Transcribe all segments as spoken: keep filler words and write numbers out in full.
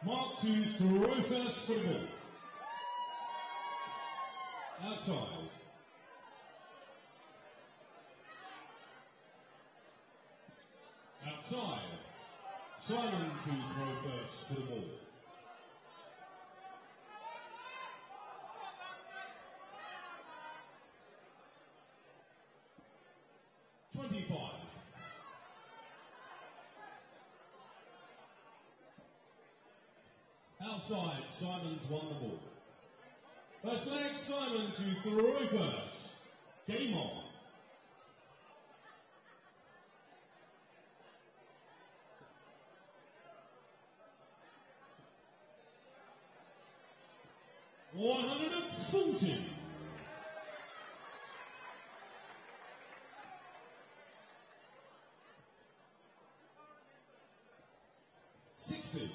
Mark to throw first for the ball. Outside. Outside. Simon to throw first for the ball. twenty-five. Outside, Simon's won the ball. First leg, Simon to throw first. Game on. one hundred forty. sixty.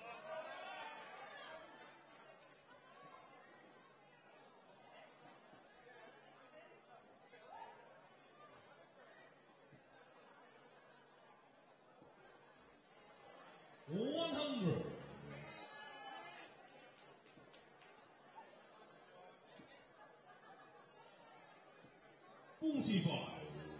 one hundred. forty-five.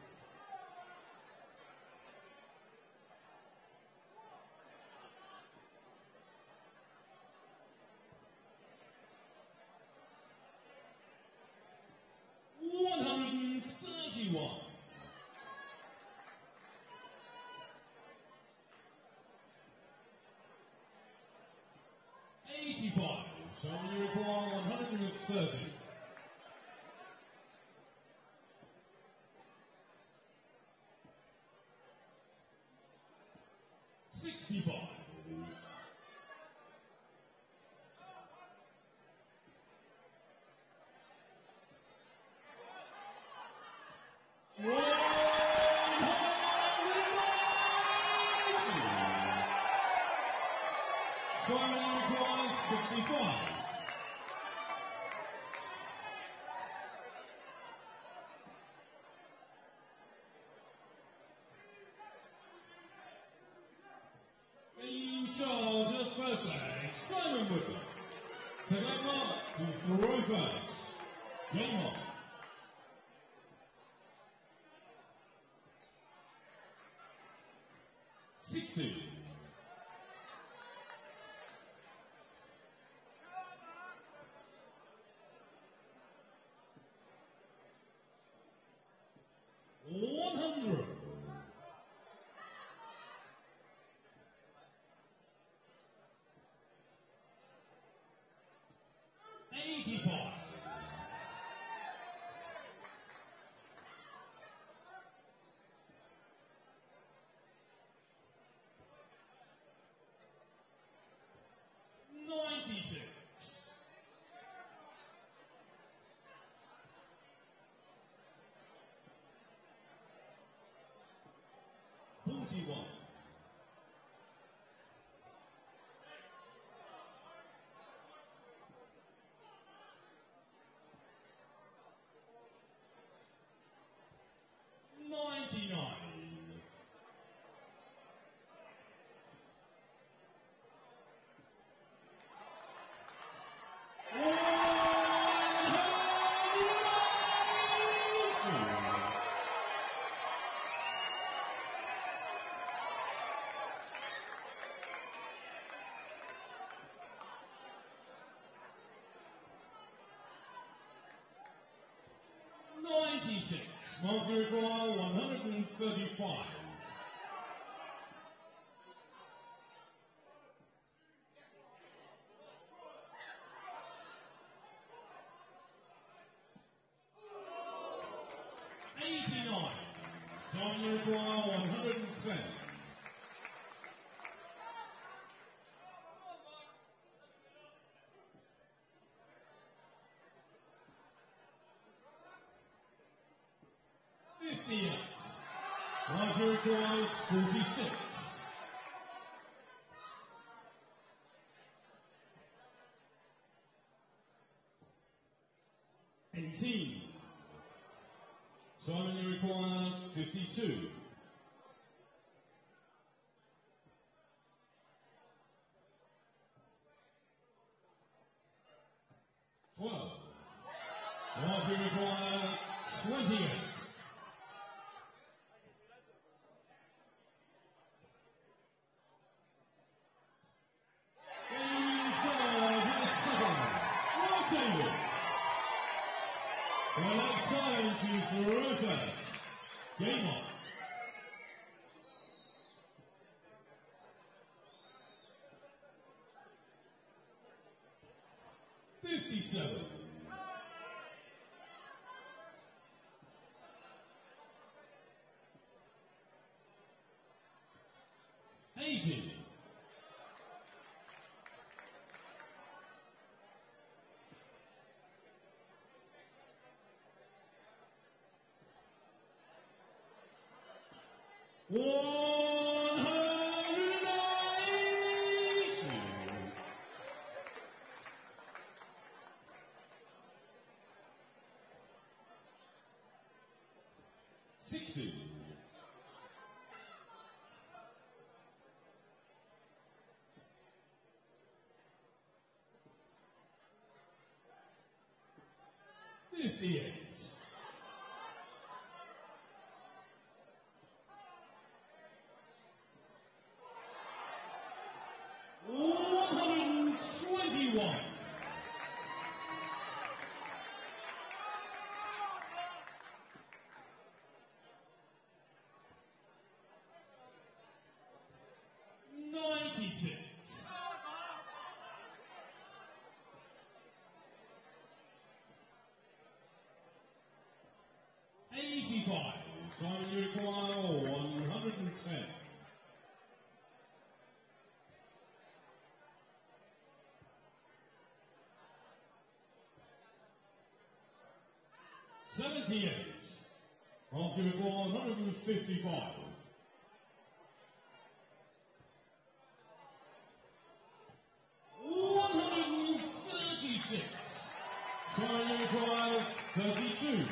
one hundred thirty-one. eighty-five. So you require one hundred thirty. sixty-five. Simon requires sixty-five. In charge of first leg, Simon Woodley. To that mark, to throw first. Game on. sixty. one hundred. eighty-five. ninety-six. forty-one. ninety-nine. ninety-six. Mark require one hundred thirty-five. eighty-nine. Simon require one hundred ten. fifty-eight. Roger required forty-six. eighteen. Simon required fifty-two. Marking required twenty-eight. In charge of the second, rotated. The left side to Ferrota. Game on. fifty-seven. eighty. one hundred eighty. sixty. fifty-eight. one hundred twenty-one. ninety-six. eighty-five. Time you require one hundred ten. seventy-eight. Time you require one hundred fifty-five. one hundred thirty-six. Time you require thirty-two.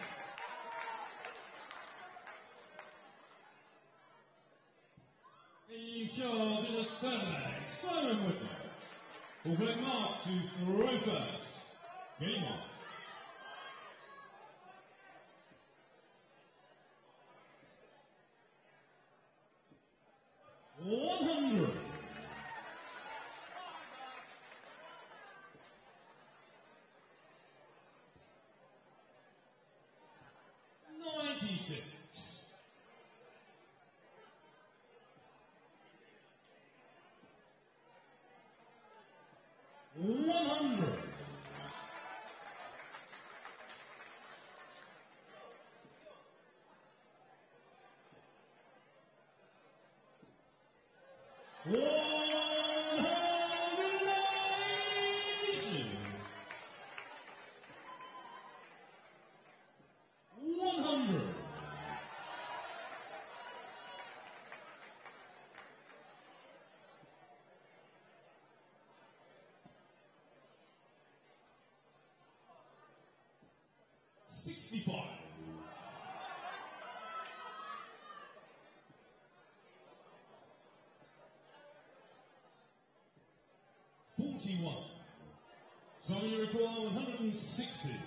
In charge of the third leg, Simon Whitlock. Will play mark to throw first. Game on. one hundred. ninety-six. one hundred. one hundred eighty. one hundred. sixty-five. forty-one. So you require one hundred sixty.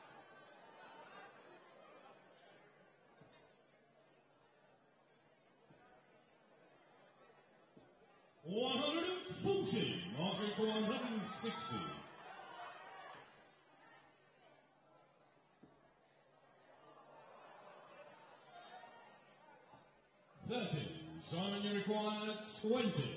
one hundred forty. Mark require one hundred sixty. thirty. Simon, you require twenty.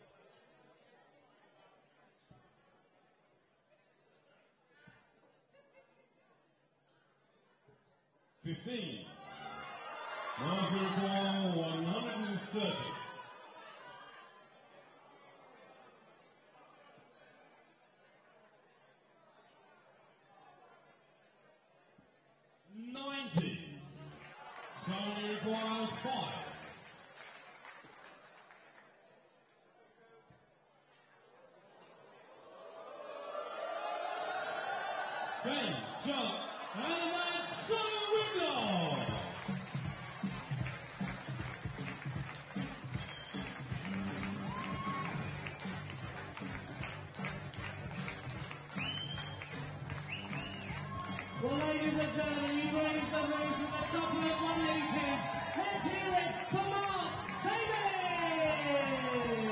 fifteen. Mark, you require one hundred thirty. ninety. Simon, you require five. Game, shot, and that's Simon Whitlock. Well, ladies and gentlemen, he brings the race with a couple of one ages. Let's hear it for Mark Davis!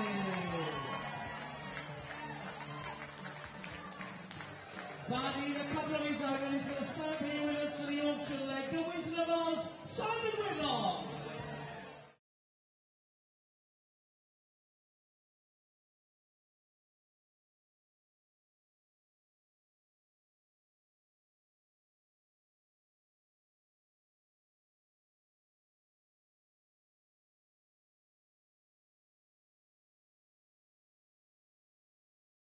But he's a couple of his own, and he's going to start here with us for the auction leg. The Wizard of Oz, Simon Whitlock!